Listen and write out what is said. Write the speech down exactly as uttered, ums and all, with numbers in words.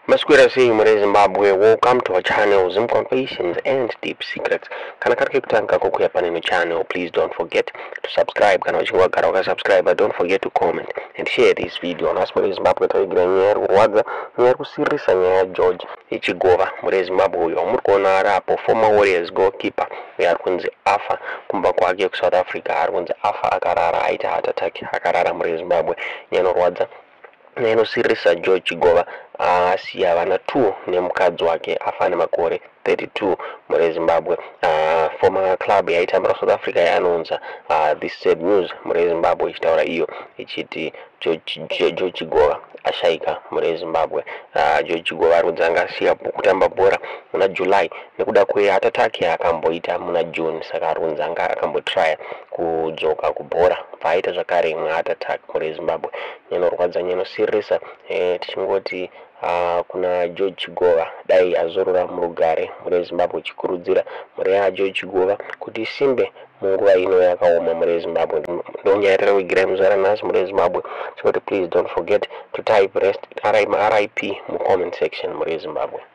Masquera saying Mure Zimbabwe, welcome to our channel, Zim Confessions and Deep Secrets. Kana kari kutanga kukuya panino channel, please don't forget to subscribe. Kana wachinwa karaoka subscribe, but don't forget to comment and share this video. Nas Mure Zimbabwe tawigira Zvinorwadza, nyaya kusirisa nyaya George Chigova Mure Zimbabwe uyo murikuona arapo former Warriors goalkeeper ari kunzi afa kumba kwake ku South Africa, ari kunzi afa Akarara, aita heart attack Akarara Mure Zimbabwe. Zvinorwadza inosirisa George Chigova asiya vana two nemukadzi wake afa nemakore thirty-two Mure Zimbabwe. Uh, former club yaitambira South Africa yanonza uh, this said news Mure Zimbabwe ichitaura iyo ichiti George Chigova ashaika Mure Zimbabwe. uh, George Chigova ari kunzi anga asiya kutamba bhora muna July nekuda kweheart attack yaakamboita muna June, saka ari kunzi anga akambotrya kudzoka kubhora paaita zvakare imwe heart attack Mure Zimbabwe. Zvinorwadza inosirisa eh, tichingoti Uh, kuna George Chigova dai azorora murugare Mure Zimbabwe, chikurudzira mure yaGeorge Chigova kuti isimbe munguva ino yakaoma Mure Zimbabwe. Ndonyaya tarakugira muzara nhasi Mure Zimbabwe, so please don't forget to type rest R I P mu comment section Mure Zimbabwe.